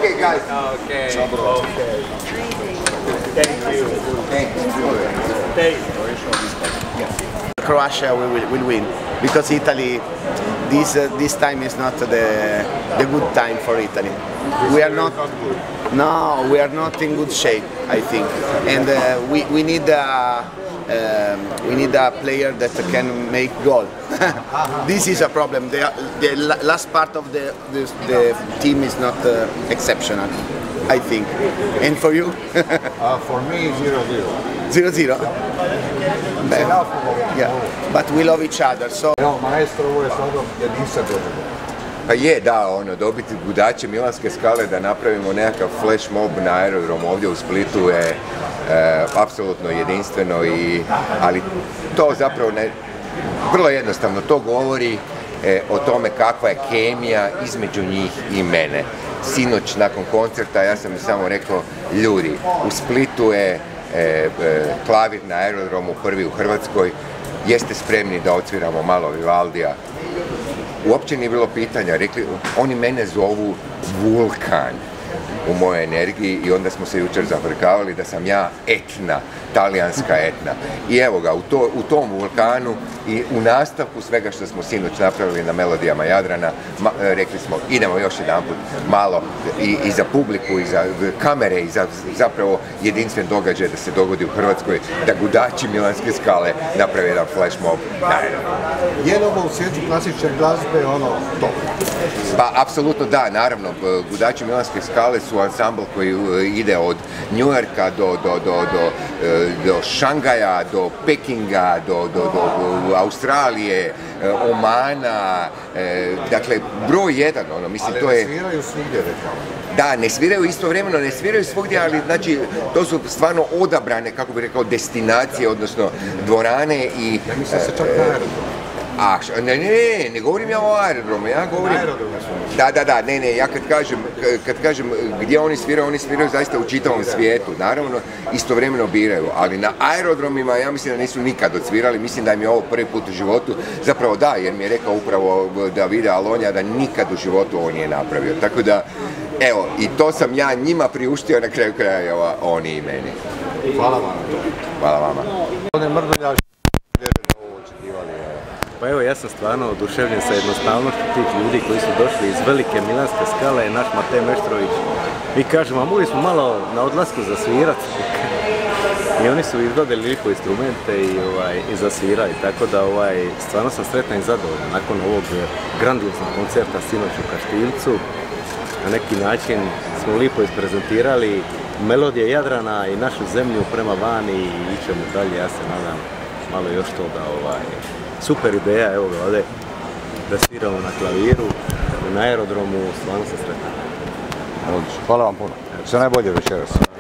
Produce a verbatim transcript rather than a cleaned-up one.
Okay, guys. Okay. Ciao, bro. Okay. Thank you. Thank you. Croatia will, will, will win because Italy, this uh, this time is not the the good time for Italy. We are not. No, we are not in good shape, I think, and uh, we we need a um, we need a player that can make goal. This is a problem. The, the last part of the the, the team is not uh, exceptional, I think. And for you? uh, for me, zero zero. Zero zero. Yeah, but we love each other. So. Evo, maestro, ovo je stvarno jedinstven doživljaj. Pa je, da, ono, dobiti gudače Milanske skale da napravimo nekakav flash mob na aerodromu ovdje u Splitu je e, apsolutno jedinstveno, i, ali to zapravo ne, vrlo jednostavno, to govori e, o tome kakva je kemija između njih i mene. Sinoć nakon koncerta ja sam mi samo rekao, ljudi, u Splitu je e, e, klavir na aerodromu prvi u Hrvatskoj, jeste spremni da odsviramo malo Vivaldija? Uopće nije bilo pitanja, rekli, oni mene zovu vulkan u mojoj energiji, i onda smo se jučer zafrkavali da sam ja etna, talijanska etna. I evo ga, u, to, u tom vulkanu i u nastavku svega što smo sinoć napravili na Melodijama Jadrana, ma, rekli smo, idemo još jedanput malo i, i za publiku, i za kamere, i za zapravo jedinstven događaj da se dogodi u Hrvatskoj, da gudači Milanske skale naprave jedan flash mob. Je li ovo u svijetu klasične glazbe ono to? Pa, apsolutno da, naravno, gudači Milanske skale su ansambl koji ide od Njujorka do, do, do, do, do Šangaja, do Pekinga, do, do, do Australije, Omana, dakle, broj jedan, ono, mislim, ali to je... Ali ne sviraju svugdje, rekao. Da, ne sviraju istovremeno, ne sviraju svugdje, ali znači, to su stvarno odabrane, kako bih rekao, destinacije, odnosno dvorane i... Ja mislim se čak na aerodromu. A, ne, ne, ne, ne govorim ja o aerodromu, ja govorim... Da, da, da, ne, ne, ja kad kažem, kad kažem gdje oni sviraju, oni sviraju zaista u čitavom svijetu, naravno, istovremeno biraju, ali na aerodromima ja mislim da nisu nikad odsvirali, mislim da im je ovo prvi put u životu, zapravo da, jer mi je rekao upravo Davide Alonja da nikad u životu ovo nije napravio, tako da, evo, i to sam ja njima priuštio, na kraju krajeva, oni i meni. Hvala vam na to. Hvala vama. Pa evo, ja sam stvarno oduševljen sa jednostavnošću tih ljudi koji su došli iz velike Milanske skale, naš Matej Meštrović. Mi kažemo, a mogli smo malo na odlasku zasvirat. I oni su izvadili lijepo instrumente i, ovaj, i zasvirali, tako da ovaj, stvarno sam sretan i zadovoljan nakon ovog grandioznog koncerta sinoć u Kaštiljcu. Na neki način smo lijepo isprezentirali melodije Jadrana i našu zemlju prema vani i ićemo dalje, ja se nadam malo još to da ovaj, super ideja, evo ga ovdje, da sviramo na klaviru, na aerodromu, stvarno sam sretan. Hvala vam puno. Sve najbolje večeras.